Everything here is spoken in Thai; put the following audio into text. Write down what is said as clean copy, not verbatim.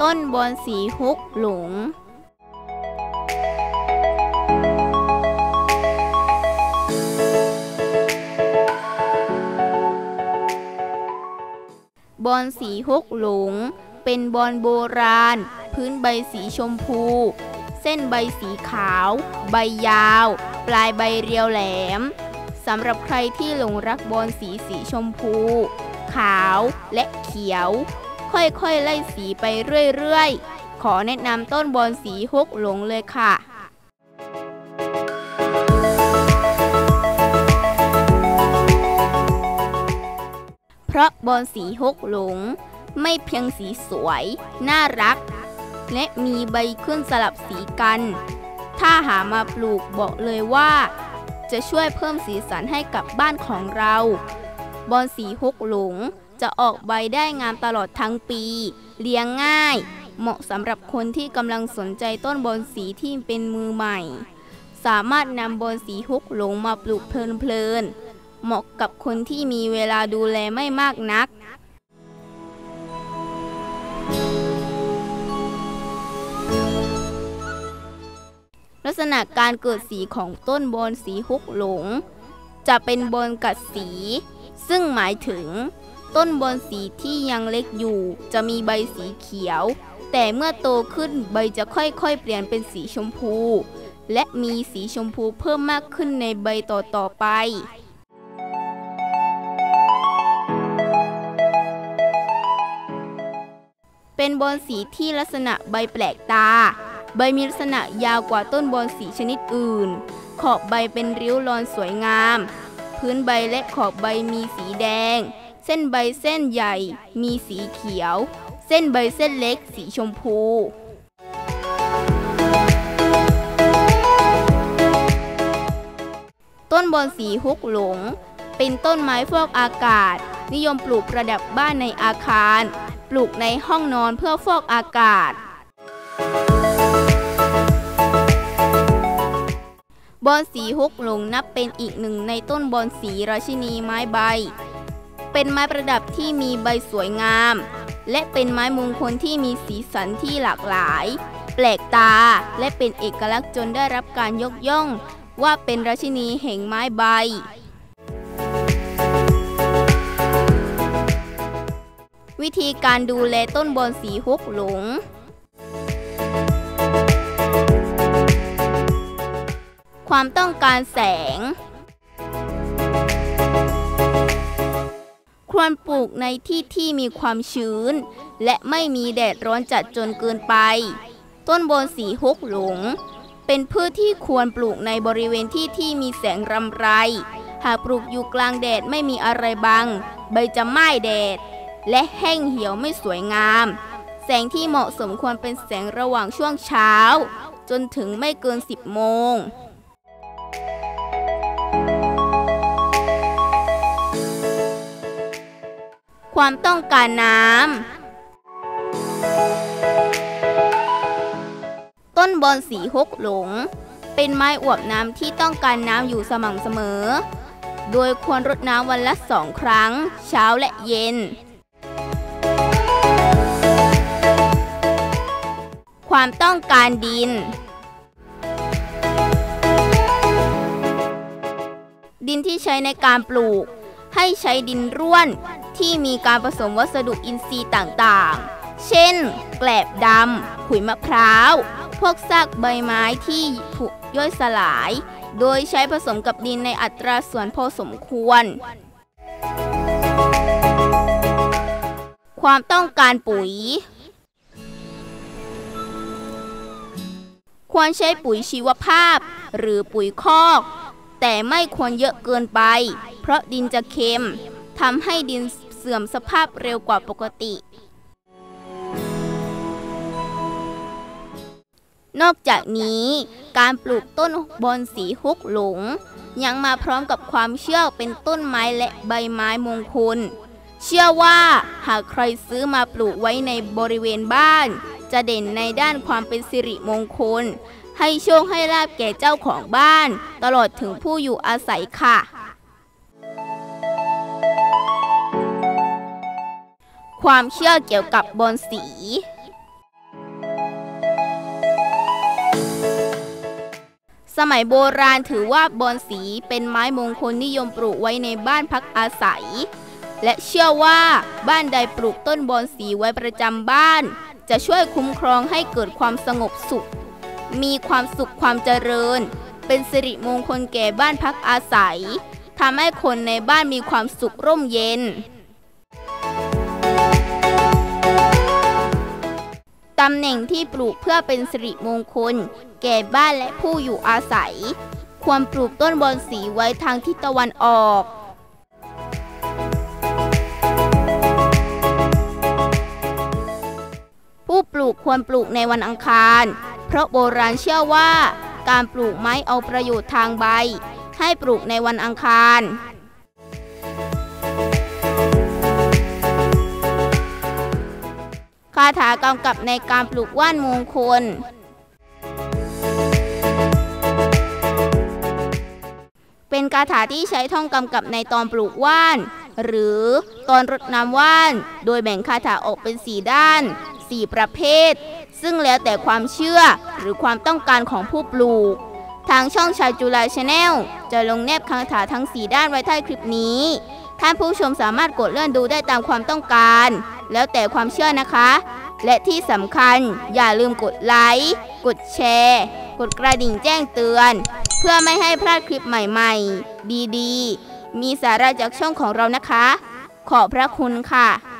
ต้นบอนสีฮุกหลงบอนสีฮกหลงเป็นบอนโบราณพื้นใบสีชมพูเส้นใบสีขาวใบยาวปลายใบเรียวแหลมสำหรับใครที่หลงรักบอนสีชมพูขาวและเขียวค่อยๆไล่สีไปเรื่อยๆขอแนะนำต้นบอนสีฮกหลงเลยค่ะเพราะบอนสีฮกหลงไม่เพียงสีสวยน่ารักและมีใบขึ้นสลับสีกันถ้าหามาปลูกบอกเลยว่าจะช่วยเพิ่มสีสันให้กับบ้านของเราบอนสีฮกหลงจะออกใบได้งามตลอดทั้งปีเลี้ยงง่ายเหมาะสำหรับคนที่กำลังสนใจต้นบอนสีที่เป็นมือใหม่สามารถนำบอนสีฮกหลงมาปลูกเพลินๆเหมาะกับคนที่มีเวลาดูแลไม่มากนักลักษณะการเกิดสีของต้นบอนสีฮกหลงจะเป็นบอนกัดสีซึ่งหมายถึงต้นบอนสีที่ยังเล็กอยู่จะมีใบสีเขียวแต่เมื่อโตขึ้นใบจะค่อยๆเปลี่ยนเป็นสีชมพูและมีสีชมพูเพิ่มมากขึ้นในใบต่อๆไปเป็นบอนสีที่ลักษณะใบแปลกตาใบมีลักษณะยาวกว่าต้นบอนสีชนิดอื่นขอบใบเป็นริ้วรอนสวยงามพื้นใบและขอบใบมีสีแดงเส้นใบเส้นใหญ่มีสีเขียวเส้นใบเส้นเล็กสีชมพูต้นบอนสีฮกหลงเป็นต้นไม้ฟอกอากาศนิยมปลูกประดับบ้านในอาคารปลูกในห้องนอนเพื่อฟอกอากาศบอนสีฮกหลงนับเป็นอีกหนึ่งในต้นบอนสีราชินีไม้ใบเป็นไม้ประดับที่มีใบสวยงามและเป็นไม้มงคลที่มีสีสันที่หลากหลายแปลกตาและเป็นเอกลักษณ์จนได้รับการยกย่องว่าเป็นราชินีแห่งไม้ใบวิธีการดูแลต้นบอนสีฮกหลงความต้องการแสงควรปลูกในที่ที่มีความชื้นและไม่มีแดดร้อนจัดจนเกินไปต้นบอนสีฮกหลงเป็นพืชที่ควรปลูกในบริเวณที่มีแสงรำไรหากปลูกอยู่กลางแดดไม่มีอะไรบังใบจะไหม้แดดและแห้งเหี่ยวไม่สวยงามแสงที่เหมาะสมควรเป็นแสงระหว่างช่วงเช้าจนถึงไม่เกิน10 โมงความต้องการน้ำต้นบอนสีฮกหลงเป็นไม้อวบน้ำที่ต้องการน้ำอยู่สม่ำเสมอโดยควรรดน้ำวันละ2 ครั้งเช้าและเย็นความต้องการดินดินที่ใช้ในการปลูกให้ใช้ดินร่วนที่มีการผสมวัสดุอินทรีย์ต่างๆเช่นแกลบดำขุยมะพร้าวพวกซากใบไม้ที่ผุย่อยสลายโดยใช้ผสมกับดินในอัตราส่วนพอสมควรความต้องการปุ๋ยควรใช้ปุ๋ยชีวภาพหรือปุ๋ยคอกแต่ไม่ควรเยอะเกินไปเพราะดินจะเค็มทำให้ดินเสื่อมสภาพเร็วกว่าปกตินอกจากนี้การปลูกต้นบอนสีฮกหลงยังมาพร้อมกับความเชื่อเป็นต้นไม้และใบไม้มงคลเชื่อว่าหากใครซื้อมาปลูกไว้ในบริเวณบ้านจะเด่นในด้านความเป็นสิริมงคลให้โชคให้ลาภแก่เจ้าของบ้านตลอดถึงผู้อยู่อาศัยค่ะความเชื่อเกี่ยวกับบอนสีมัยโบราณถือว่าบอนสีเป็นไม้มงคลนิยมปลูกไว้ในบ้านพักอาศัยและเชื่อว่าบ้านใดปลูกต้นบอนสีไว้ประจำบ้านจะช่วยคุ้มครองให้เกิดความสงบสุขมีความสุขความเจริญเป็นสิริมงคลแก่บ้านพักอาศัยทำให้คนในบ้านมีความสุขร่มเย็นตำแหน่งที่ปลูกเพื่อเป็นสิริมงคลแก่บ้านและผู้อยู่อาศัยควรปลูกต้นบอนสีไว้ทางทิศตะวันออกผู้ปลูกควรปลูกในวันอังคารเพราะโบราณเชื่อว่าการปลูกไม้เอาประโยชน์ทางใบให้ปลูกในวันอังคารคาถากำกับในการปลูกว่านมงคลเป็นคาถาที่ใช้ท่องกำกับในตอนปลูกว่านหรือตอนรดน้ำว่านโดยแบ่งคาถาออกเป็น4ด้าน4ประเภทซึ่งแล้วแต่ความเชื่อหรือความต้องการของผู้ปลูกทางช่องชายจุฬา Channel จะลงแนบคาถาทั้ง4ด้านไว้ใต้คลิปนี้ท่านผู้ชมสามารถกดเลื่อนดูได้ตามความต้องการแล้วแต่ความเชื่อนะคะและที่สำคัญอย่าลืมกดไลค์กดแชร์กดกระดิ่งแจ้งเตือนเพื่อไม่ให้พลาดคลิปใหม่ๆดีๆมีสาระจากช่องของเรานะคะขอบพระคุณค่ะ